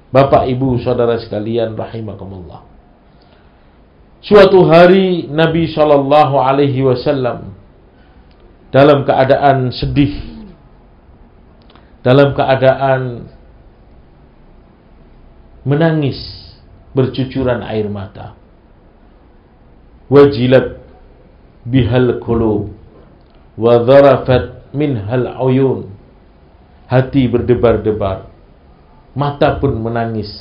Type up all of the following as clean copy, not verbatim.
Bapak, Ibu, saudara sekalian rahimakumullah. Suatu hari Nabi Shallallahu Alaihi Wasallam dalam keadaan sedih, dalam keadaan menangis, bercucuran air mata. Wajilat bihal qulub wa dharafat minhal uyun. Hati berdebar-debar, mata pun menangis.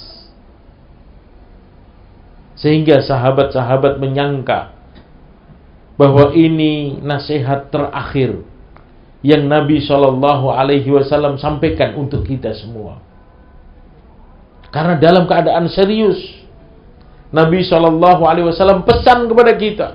Sehingga sahabat-sahabat menyangka bahwa ini nasihat terakhir yang Nabi Shallallahu Alaihi Wasallam sampaikan untuk kita semua. Karena dalam keadaan serius, Nabi Shallallahu Alaihi Wasallam pesan kepada kita.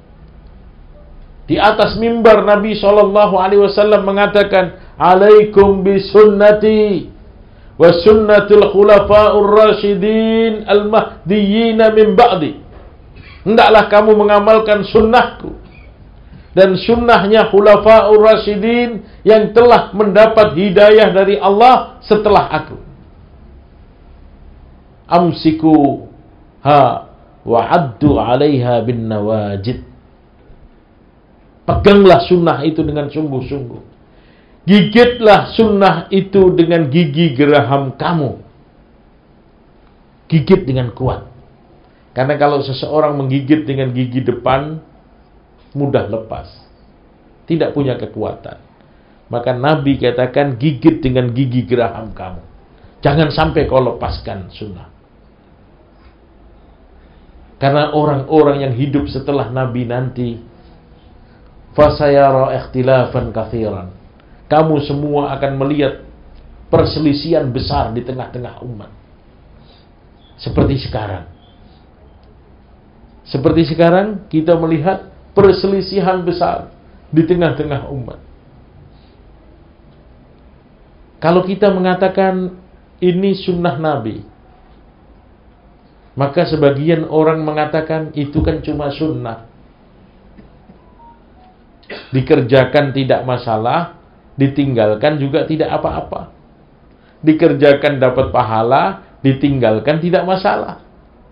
Di atas mimbar Nabi Shallallahu Alaihi Wasallam mengatakan, "Alaikum bisunnati wa sunnatul khulafa'ur rasyidin al-mahdiyyin min ba'di." Hendaklah kamu mengamalkan sunnahku dan sunnahnya khulafa'ur rasyidin yang telah mendapat hidayah dari Allah setelah aku. Amsiku ha wa addu 'alaiha bin nawajid. Peganglah sunnah itu dengan sungguh-sungguh. Gigitlah sunnah itu dengan gigi geraham kamu. Gigit dengan kuat. Karena kalau seseorang menggigit dengan gigi depan, mudah lepas. Tidak punya kekuatan. Maka Nabi katakan, gigit dengan gigi geraham kamu. Jangan sampai kau lepaskan sunnah. Karena orang-orang yang hidup setelah Nabi nanti, fasayara ikhtilafan katsiran. Kamu semua akan melihat perselisihan besar di tengah-tengah umat. Seperti sekarang. Seperti sekarang kita melihat perselisihan besar di tengah-tengah umat. Kalau kita mengatakan ini sunnah Nabi, maka sebagian orang mengatakan itu kan cuma sunnah. Dikerjakan tidak masalah, ditinggalkan juga tidak apa-apa. Dikerjakan dapat pahala, ditinggalkan tidak masalah.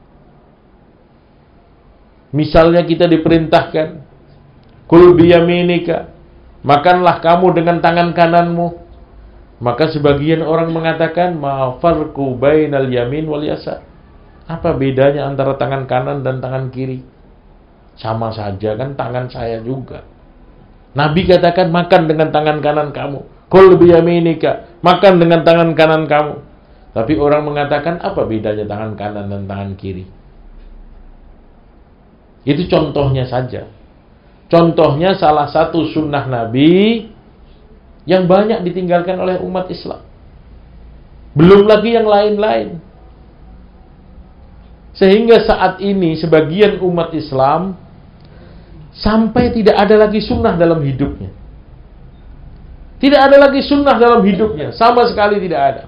Misalnya kita diperintahkan, kul biyaminika, makanlah kamu dengan tangan kananmu. Maka sebagian orang mengatakan, ma farqu bainal yamin wal yasar. Apa bedanya antara tangan kanan dan tangan kiri? Sama saja kan tangan saya juga. Nabi katakan makan dengan tangan kanan kamu. Kul biyaminika, makan dengan tangan kanan kamu. Tapi orang mengatakan apa bedanya tangan kanan dan tangan kiri? Itu contohnya saja. Contohnya salah satu sunnah Nabi yang banyak ditinggalkan oleh umat Islam. Belum lagi yang lain-lain. Sehingga saat ini sebagian umat Islam sampai tidak ada lagi sunnah dalam hidupnya. Tidak ada lagi sunnah dalam hidupnya. Sama sekali tidak ada.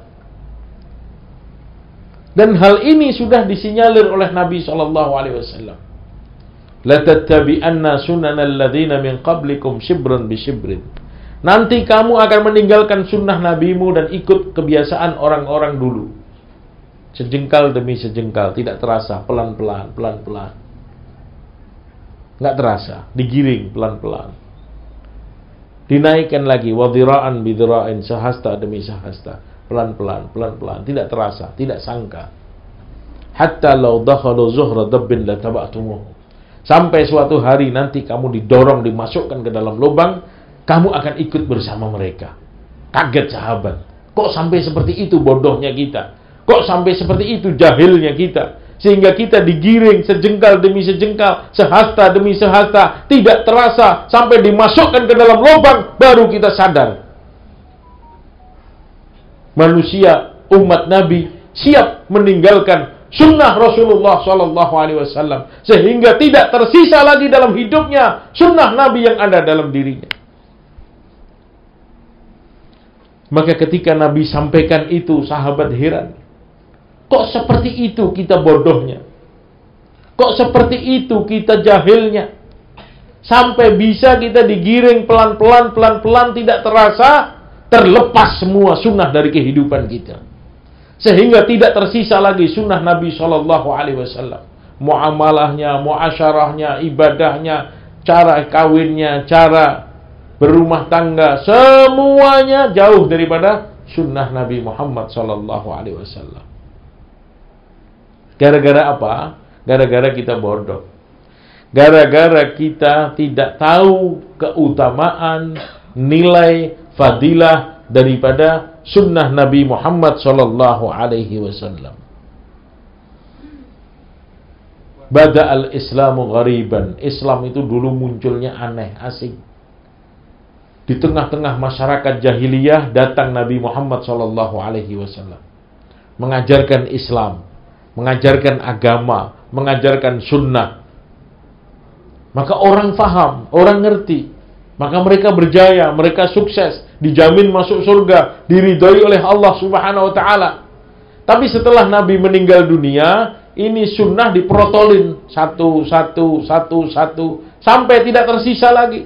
Dan hal ini sudah disinyalir oleh Nabi SAW. La tattabi'anna sunanal ladzina min qablikum shibran bi shibrin. Nanti kamu akan meninggalkan sunnah nabimu dan ikut kebiasaan orang-orang dulu. Sejengkal demi sejengkal, tidak terasa, pelan-pelan, pelan-pelan. Nggak terasa, digiring pelan-pelan. Dinaikkan lagi, wadhira'an bidhira'in, sehasta demi sehasta, pelan-pelan, pelan-pelan, tidak terasa, tidak sangka. Hatta law dakhalu zuhra dabbin lataba'tumuh. Sampai suatu hari nanti kamu didorong, dimasukkan ke dalam lubang, kamu akan ikut bersama mereka. Kaget sahabat. Kok sampai seperti itu bodohnya kita? Kok sampai seperti itu jahilnya kita? Sehingga kita digiring sejengkal demi sejengkal, sehasta demi sehasta, tidak terasa sampai dimasukkan ke dalam lubang, baru kita sadar. Manusia, umat Nabi, siap meninggalkan sunnah Rasulullah SAW, sehingga tidak tersisa lagi dalam hidupnya sunnah Nabi yang ada dalam dirinya. Maka ketika Nabi sampaikan itu, sahabat heran. Kok seperti itu kita bodohnya? Kok seperti itu kita jahilnya? Sampai bisa kita digiring pelan-pelan, pelan-pelan, tidak terasa, terlepas semua sunnah dari kehidupan kita. Sehingga tidak tersisa lagi sunnah Nabi SAW. Muamalahnya, muasyarahnya, ibadahnya, cara kawinnya, cara berumah tangga, semuanya jauh daripada sunnah Nabi Muhammad SAW. Gara-gara apa? Gara-gara kita bodoh. Gara-gara kita tidak tahu keutamaan, nilai, fadilah daripada sunnah Nabi Muhammad SAW. Bada'al Islamu ghariban. Islam itu dulu munculnya aneh, asing. Di tengah-tengah masyarakat jahiliyah datang Nabi Muhammad SAW, mengajarkan Islam, mengajarkan agama, mengajarkan sunnah. Maka orang faham, orang ngerti. Maka mereka berjaya, mereka sukses, dijamin masuk surga, diridhoi oleh Allah Subhanahu wa taala. Tapi setelah Nabi meninggal dunia, ini sunnah diprotolin satu sampai tidak tersisa lagi.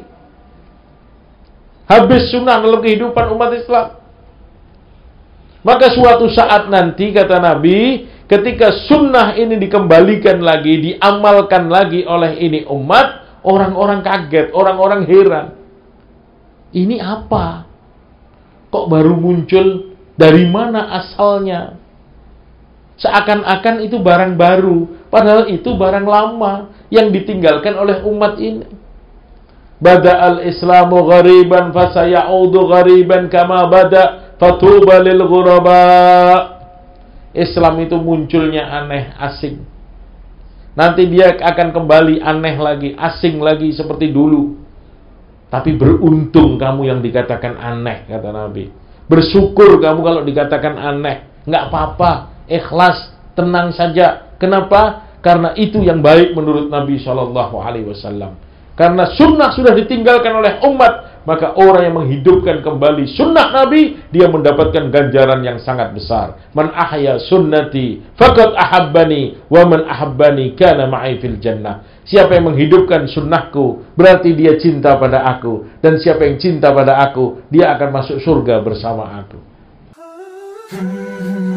Habis sunnah dalam kehidupan umat Islam. Maka suatu saat nanti, kata Nabi, ketika sunnah ini dikembalikan lagi, diamalkan lagi oleh ini umat, orang-orang kaget, orang-orang heran. Ini apa? Kok baru muncul? Dari mana asalnya? Seakan-akan itu barang baru, padahal itu barang lama yang ditinggalkan oleh umat ini. Bada'al Islamu ghariban fasayaudu ghariban kama bada fatuba lil ghuraba. Islam itu munculnya aneh, asing. Nanti dia akan kembali aneh lagi, asing lagi seperti dulu. Tapi beruntung kamu yang dikatakan aneh, kata Nabi. Bersyukur kamu kalau dikatakan aneh. Nggak apa-apa, ikhlas, tenang saja. Kenapa? Karena itu yang baik menurut Nabi SAW. Karena sunnah sudah ditinggalkan oleh umat, maka orang yang menghidupkan kembali sunnah Nabi, dia mendapatkan ganjaran yang sangat besar. Man ahya sunnati faqad ahabbani, wa man ahabbani kana ma'i fil jannah. Siapa yang menghidupkan sunnahku, berarti dia cinta pada aku. Dan siapa yang cinta pada aku, dia akan masuk surga bersama aku.